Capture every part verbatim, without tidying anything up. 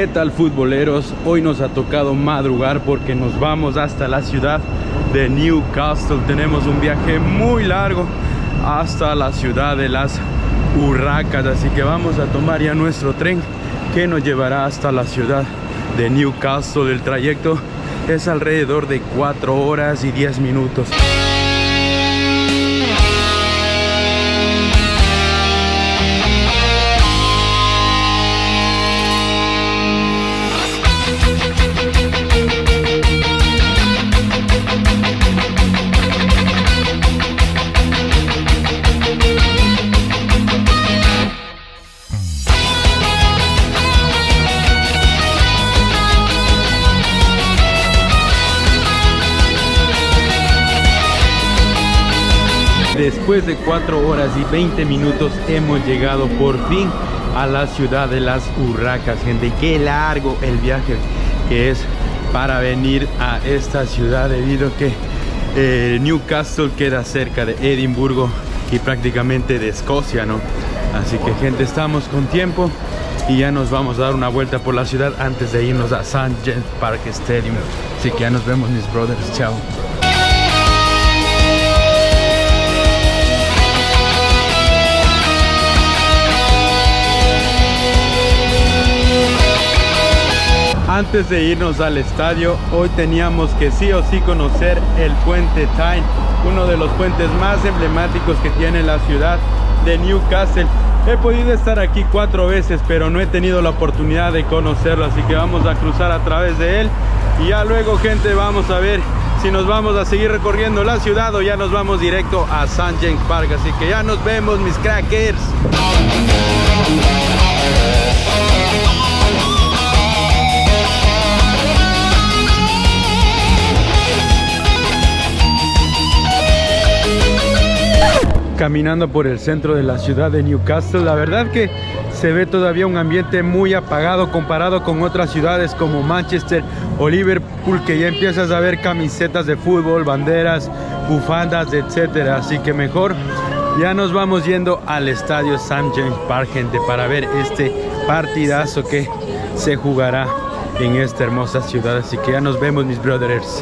¿Qué tal, futboleros? Hoy nos ha tocado madrugar porque nos vamos hasta la ciudad de Newcastle. Tenemos un viaje muy largo hasta la ciudad de las Urracas, así que vamos a tomar ya nuestro tren que nos llevará hasta la ciudad de Newcastle. El trayecto es alrededor de cuatro horas y diez minutos. Después de cuatro horas y veinte minutos hemos llegado por fin a la ciudad de las Urracas, gente. Qué largo el viaje que es para venir a esta ciudad, debido a que eh, Newcastle queda cerca de Edimburgo y prácticamente de Escocia, ¿no? Así que, gente, estamos con tiempo y ya nos vamos a dar una vuelta por la ciudad antes de irnos a St James Park Stadium. Así que ya nos vemos, mis brothers. Chao. Antes de irnos al estadio, hoy teníamos que sí o sí conocer el puente Tyne, uno de los puentes más emblemáticos que tiene la ciudad de Newcastle. He podido estar aquí cuatro veces, pero no he tenido la oportunidad de conocerlo, así que vamos a cruzar a través de él. Y ya luego, gente, vamos a ver si nos vamos a seguir recorriendo la ciudad o ya nos vamos directo a St James Park. Así que ya nos vemos, mis crackers. Caminando por el centro de la ciudad de Newcastle, la verdad que se ve todavía un ambiente muy apagado comparado con otras ciudades como Manchester o Liverpool, que ya empiezas a ver camisetas de fútbol, banderas, bufandas, etcétera. Así que mejor ya nos vamos yendo al estadio St James Park, gente, para ver este partidazo que se jugará en esta hermosa ciudad. Así que ya nos vemos, mis brothers.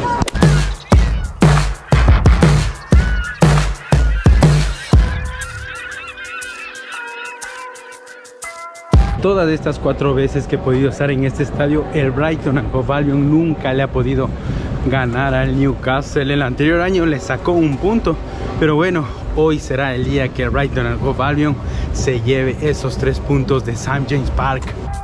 Todas estas cuatro veces que he podido estar en este estadio, el Brighton and Hove Albion nunca le ha podido ganar al Newcastle. El anterior año le sacó un punto, pero bueno, hoy será el día que el Brighton and Hove Albion se lleve esos tres puntos de St James Park.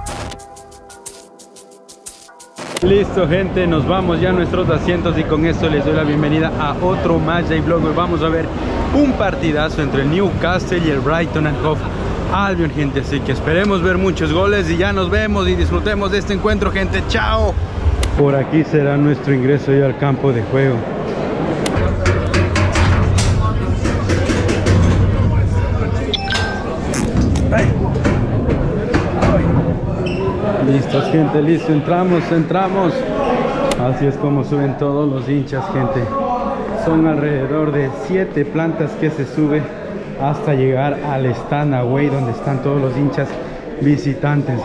Listo, gente, nos vamos ya a nuestros asientos y con esto les doy la bienvenida a otro Match Day Vlog. Hoy vamos a ver un partidazo entre el Newcastle y el Brighton and Hove Albion, gente, así que esperemos ver muchos goles y ya nos vemos y disfrutemos de este encuentro, gente. Chao. Por aquí será nuestro ingreso ya al campo de juego. Listos, gente, listo, entramos, entramos. Así es como suben todos los hinchas, gente. Son alrededor de siete plantas que se sube hasta llegar al stand away, donde están todos los hinchas visitantes.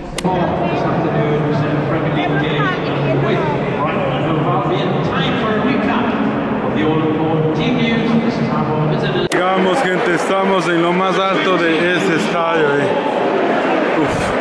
Digamos, gente, estamos en lo más alto de este estadio. Eh. Uf.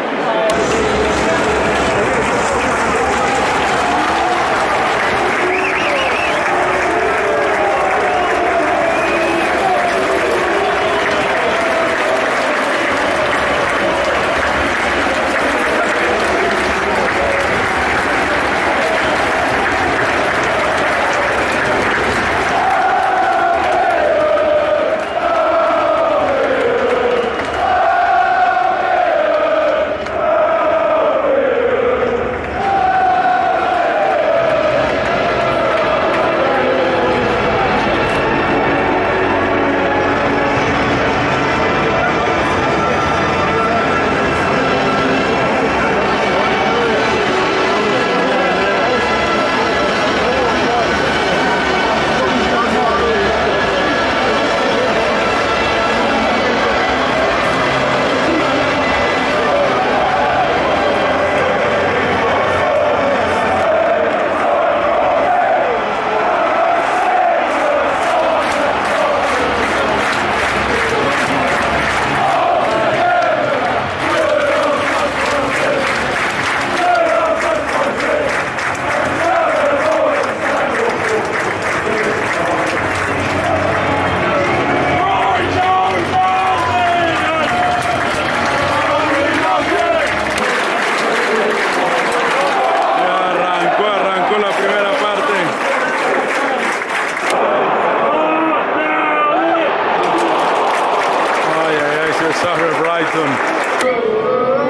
Cesar Brighton.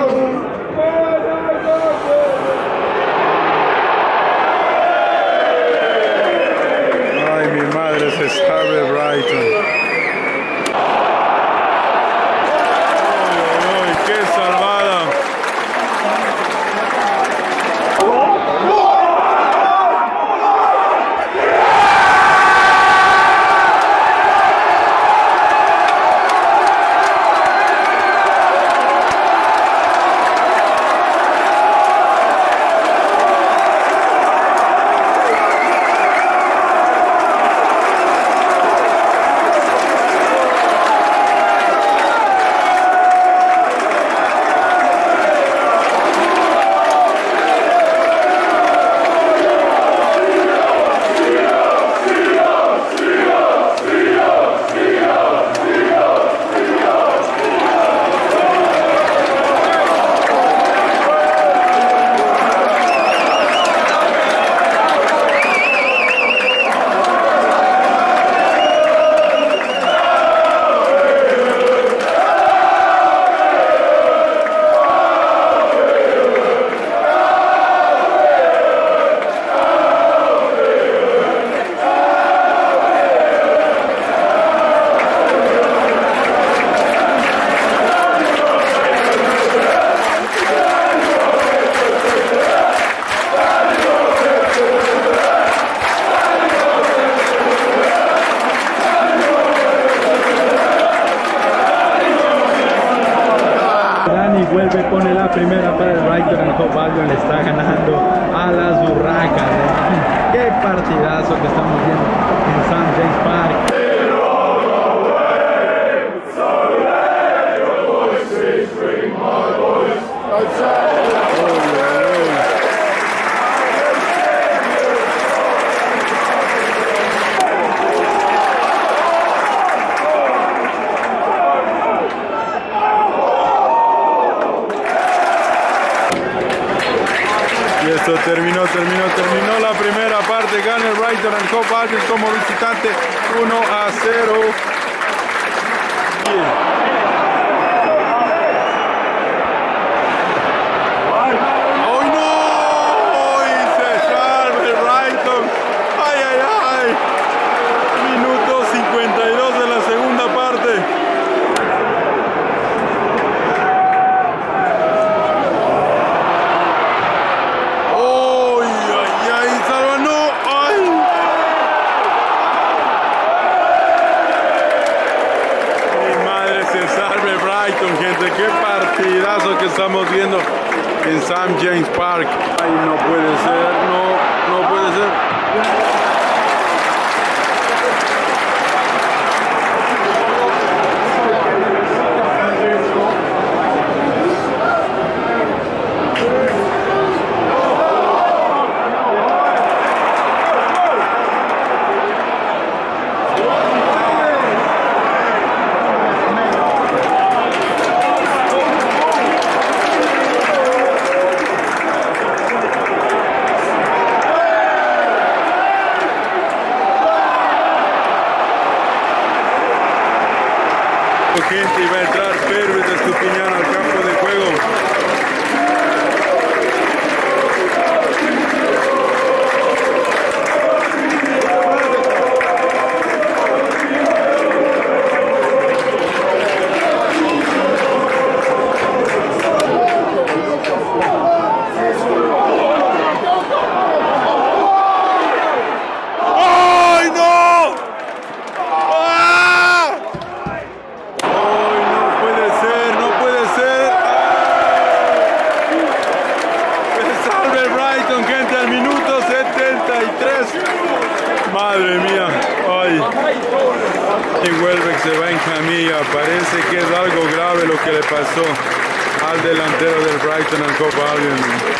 Cesar Brighton. ¡Uy, uy, qué salvada! Vuelve, pone la primera para el Brighton. El Hope Albion le está ganando a las Urracas. Qué partidazo que estamos viendo en Saint James Park. Y esto terminó, terminó, terminó la primera parte. Gana el Brighton al Hope Albion como visitante uno a cero. Bien. Gente, qué partidazo que estamos viendo en Saint James Park. Ay, no puede ser, no, no puede ser. Gente, iba a entrar Pervis de Estupiñán al campo de juego. Madre mía, ay, y Welbeck se va en camilla. Parece que es algo grave lo que le pasó al delantero del Brighton al Hope Albion.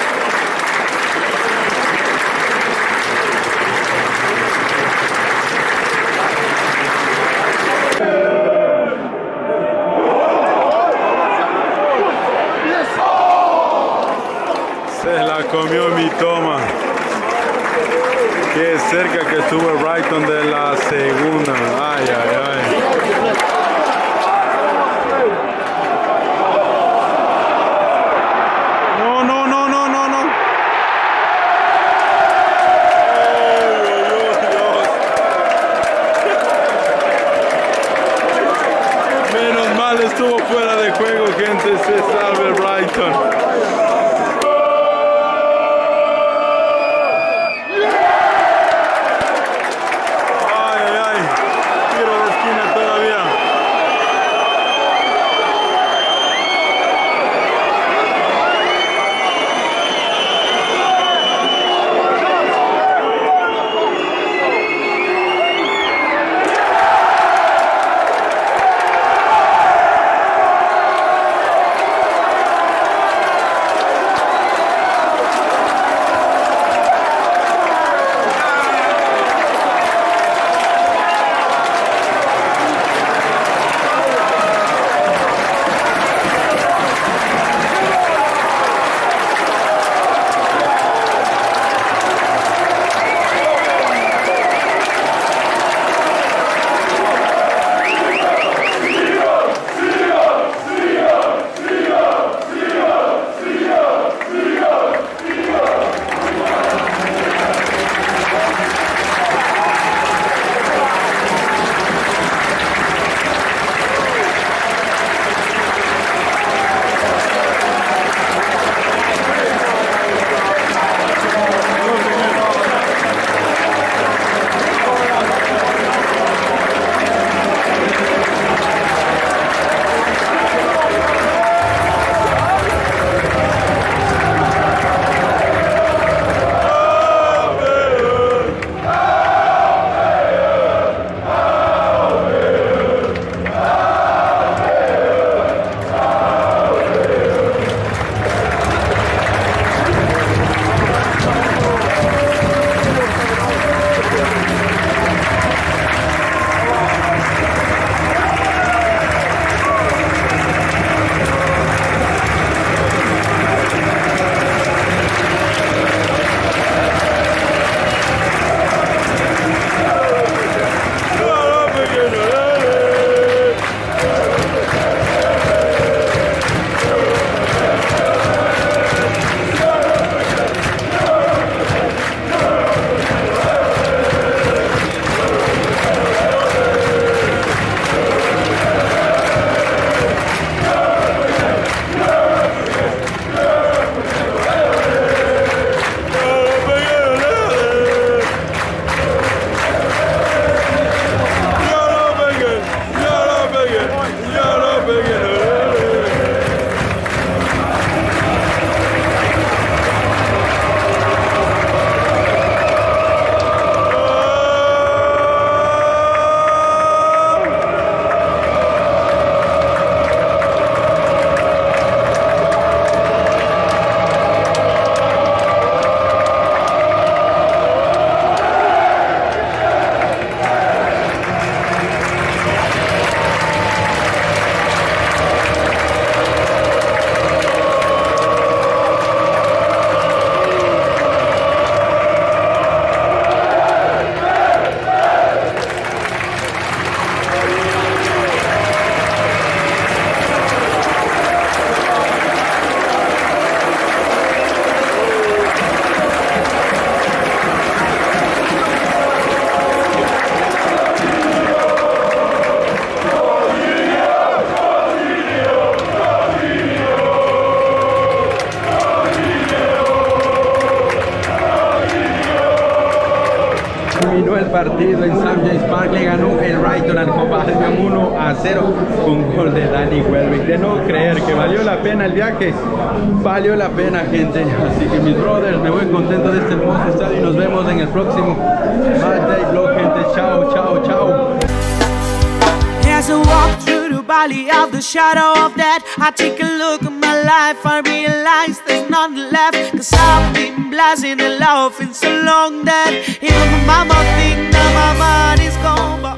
Se la comió mi toma. Qué cerca que estuvo el Brighton de la segunda. Ay, ay, ay. penal estuvo fuera de juego, gente. Se salva el Brighton. terminó el partido en Saint James Park, le ganó el Brighton al Hove Albion uno a cero con gol de Danny Welbeck. De no creer que valió la pena el viaje, valió la pena, gente. Así que mis brothers, me voy contento de este hermoso estadio y nos vemos en el próximo Matchday Vlog, gente. Chao, chao, chao. As I walk through the valley of the shadow of death, I take a look at my life, I realize there's nothing left. Cause I've been blasting and laughing so long that even my mama think that my mind is gone.